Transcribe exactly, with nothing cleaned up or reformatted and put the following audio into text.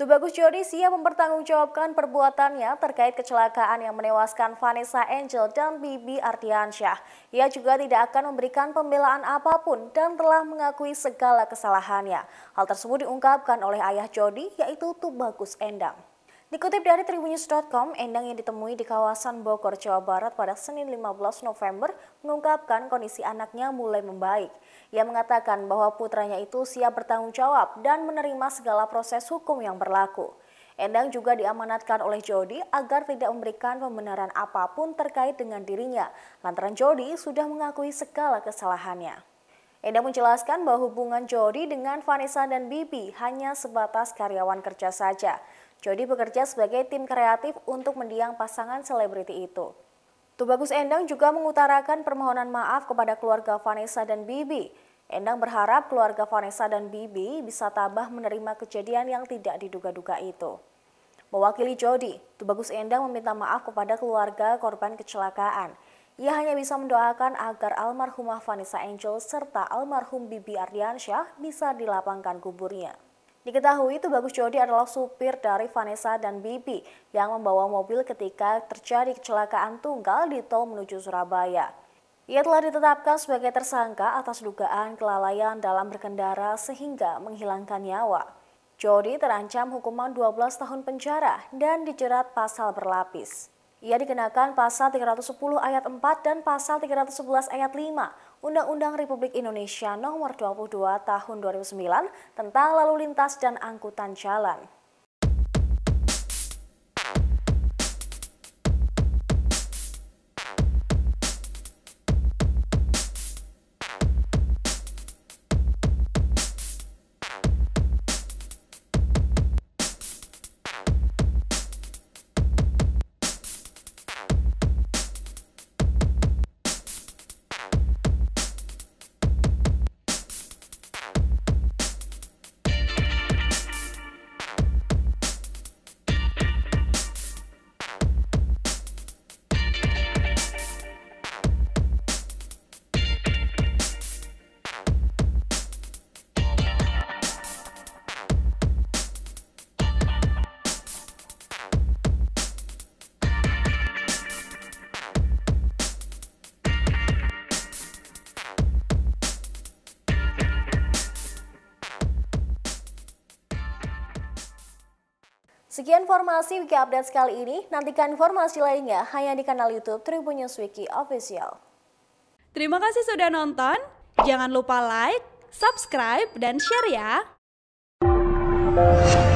Tubagus Jody siap mempertanggungjawabkan perbuatannya terkait kecelakaan yang menewaskan Vanessa Angel dan Bibi Ardiansyah. Ia juga tidak akan memberikan pembelaan apapun dan telah mengakui segala kesalahannya. Hal tersebut diungkapkan oleh ayah Jody, yaitu Tubagus Endang. Dikutip dari Tribunnews dot com, Endang yang ditemui di kawasan Bogor, Jawa Barat pada Senin lima belas November mengungkapkan kondisi anaknya mulai membaik. Ia mengatakan bahwa putranya itu siap bertanggung jawab dan menerima segala proses hukum yang berlaku. Endang juga diamanatkan oleh Jody agar tidak memberikan pembenaran apapun terkait dengan dirinya, lantaran Jody sudah mengakui segala kesalahannya. Endang menjelaskan bahwa hubungan Jody dengan Vanessa dan Bibi hanya sebatas karyawan kerja saja. Jody bekerja sebagai tim kreatif untuk mendiang pasangan selebriti itu. Tubagus Endang juga mengutarakan permohonan maaf kepada keluarga Vanessa dan Bibi. Endang berharap keluarga Vanessa dan Bibi bisa tabah menerima kejadian yang tidak diduga-duga itu. Mewakili Jody, Tubagus Endang meminta maaf kepada keluarga korban kecelakaan. Ia hanya bisa mendoakan agar almarhumah Vanessa Angel serta almarhum Bibi Ardiansyah bisa dilapangkan kuburnya. Diketahui Tubagus Jody adalah supir dari Vanessa dan Bibi yang membawa mobil ketika terjadi kecelakaan tunggal di tol menuju Surabaya. Ia telah ditetapkan sebagai tersangka atas dugaan kelalaian dalam berkendara sehingga menghilangkan nyawa. Jody terancam hukuman dua belas tahun penjara dan dijerat pasal berlapis. Ia dikenakan pasal tiga ratus sepuluh ayat empat dan pasal tiga ratus sebelas ayat lima Undang-Undang Republik Indonesia Nomor dua puluh dua Tahun dua ribu sembilan tentang lalu lintas dan angkutan jalan. Sekian informasi Wiki Update kali ini. Nantikan informasi lainnya hanya di kanal YouTube Tribunnews Wiki Official. Terima kasih sudah nonton. Jangan lupa like, subscribe, dan share ya.